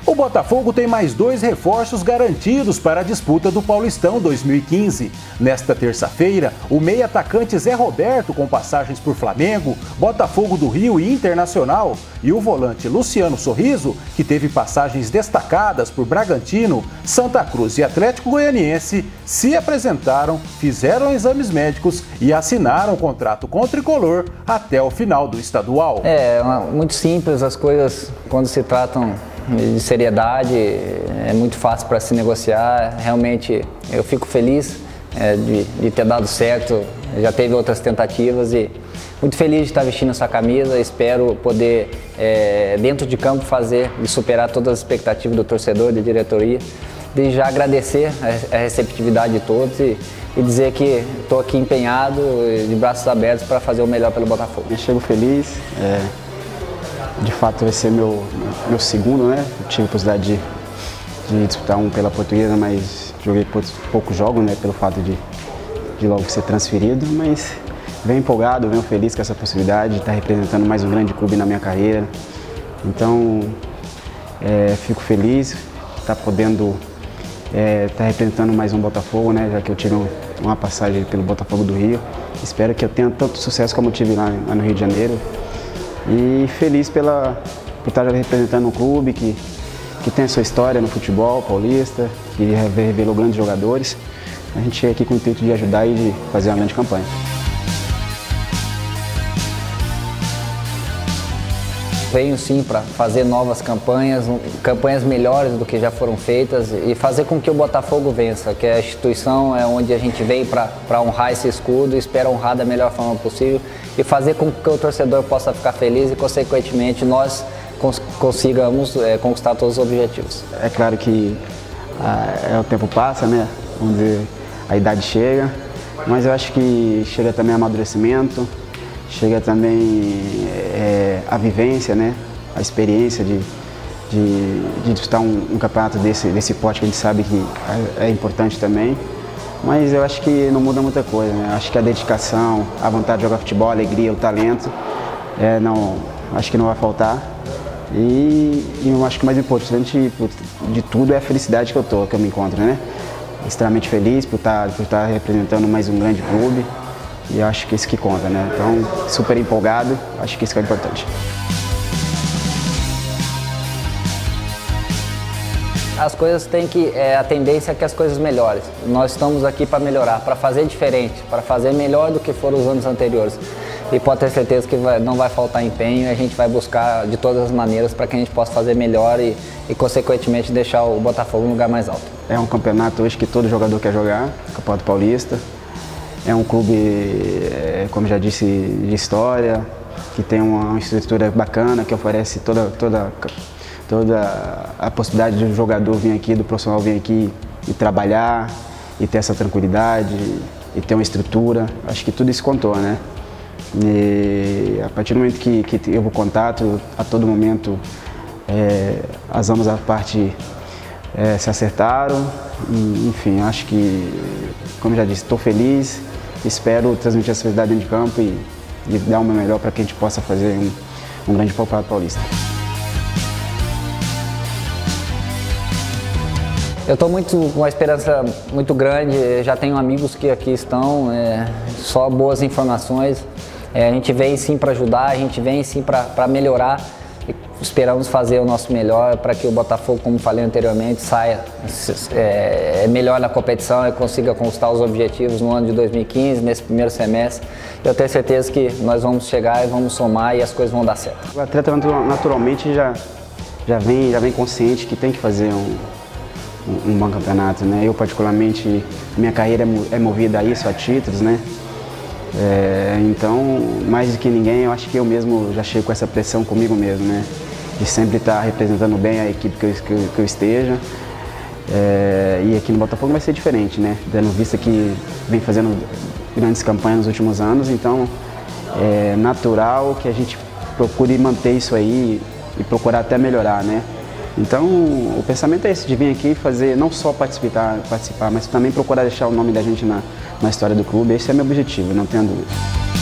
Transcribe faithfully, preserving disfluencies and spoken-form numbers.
O Botafogo tem mais dois reforços garantidos para a disputa do Paulistão dois mil e quinze. Nesta terça-feira, o meia atacante Zé Roberto, com passagens por Flamengo, Botafogo do Rio e Internacional, e o volante Luciano Sorriso, que teve passagens destacadas por Bragantino, Santa Cruz e Atlético Goianiense, se apresentaram, fizeram exames médicos e assinaram o contrato com o tricolor até o final do estadual. É muito simples as coisas quando se tratam de seriedade, é muito fácil para se negociar. Realmente eu fico feliz é, de, de ter dado certo, já teve outras tentativas e muito feliz de estar vestindo essa camisa. Espero poder, é, dentro de campo, fazer e superar todas as expectativas do torcedor, da diretoria. Desde já agradecer a receptividade de todos e, e dizer que estou aqui empenhado, de braços abertos, para fazer o melhor pelo Botafogo. Eu chego feliz. É... De fato vai ser meu, meu segundo, né? Eu tive a possibilidade de, de disputar um pela Portuguesa, mas joguei poucos jogos, né? Pelo fato de, de logo ser transferido, mas venho empolgado, venho feliz com essa possibilidade de estar representando mais um grande clube na minha carreira. Então, é, fico feliz de estar podendo é, estar representando mais um Botafogo, né? Já que eu tive um, uma passagem pelo Botafogo do Rio. Espero que eu tenha tanto sucesso como eu tive lá, lá no Rio de Janeiro. E feliz pela, por estar representando um clube que, que tem a sua história no futebol paulista, que revelou grandes jogadores. A gente chega aqui com o intuito de ajudar e de fazer uma grande campanha. Venho sim para fazer novas campanhas, campanhas melhores do que já foram feitas e fazer com que o Botafogo vença, que a instituição é onde a gente vem para honrar esse escudo e espera honrar da melhor forma possível e fazer com que o torcedor possa ficar feliz e, consequentemente, nós cons consigamos é, conquistar todos os objetivos. É claro que ah, é, o tempo passa, né? Vamos dizer, a idade chega, mas eu acho que chega também amadurecimento. Chega também é, a vivência, né? A experiência de, de, de disputar um, um campeonato desse, desse porte que a gente sabe que é, é importante também. Mas eu acho que não muda muita coisa, né? Acho que a dedicação, a vontade de jogar futebol, a alegria, o talento, é, não, acho que não vai faltar. E, e eu acho que o mais importante de tudo é a felicidade que eu, tô, que eu me encontro, né? Extremamente feliz por estar, por estar representando mais um grande clube. E acho que isso que conta, né? Então, super empolgado, acho que isso que é importante. As coisas têm que, é, a tendência é que as coisas melhorem. Nós estamos aqui para melhorar, para fazer diferente, para fazer melhor do que foram os anos anteriores. E pode ter certeza que vai, não vai faltar empenho e a gente vai buscar de todas as maneiras para que a gente possa fazer melhor e, e, consequentemente, deixar o Botafogo no lugar mais alto. É um campeonato hoje que todo jogador quer jogar, Campeonato Paulista. É um clube, como já disse, de história, que tem uma estrutura bacana, que oferece toda, toda, toda a possibilidade de um jogador vir aqui, do profissional vir aqui e trabalhar, e ter essa tranquilidade, e ter uma estrutura. Acho que tudo isso contou, né? E a partir do momento que, que eu vou contato, a todo momento, é, as ambas a parte é, se acertaram. E, enfim, acho que, como já disse, estou feliz. Espero transmitir essa felicidade dentro de campo e, e dar o meu melhor para que a gente possa fazer um, um grande campeonato paulista. Eu estou muito com uma esperança muito grande, já tenho amigos que aqui estão, é, só boas informações. É, a gente vem sim para ajudar, a gente vem sim para melhorar. Esperamos fazer o nosso melhor para que o Botafogo, como falei anteriormente, saia é, melhor na competição e consiga conquistar os objetivos no ano de dois mil e quinze, nesse primeiro semestre. Eu tenho certeza que nós vamos chegar e vamos somar e as coisas vão dar certo. O atleta naturalmente já, já, vem, já vem consciente que tem que fazer um, um, um bom campeonato, né? Eu, particularmente, minha carreira é movida a isso, a títulos, né? É, então, mais do que ninguém, eu acho que eu mesmo já chego com essa pressão comigo mesmo, né? De sempre estar representando bem a equipe que eu, que eu, que eu esteja. É, e aqui no Botafogo vai ser diferente, né? Dando vista que vem fazendo grandes campanhas nos últimos anos, então é natural que a gente procure manter isso aí e procurar até melhorar, né? Então, o pensamento é esse, de vir aqui e fazer, não só participar, participar, mas também procurar deixar o nome da gente na, na história do clube. Esse é meu objetivo, não tenho dúvida.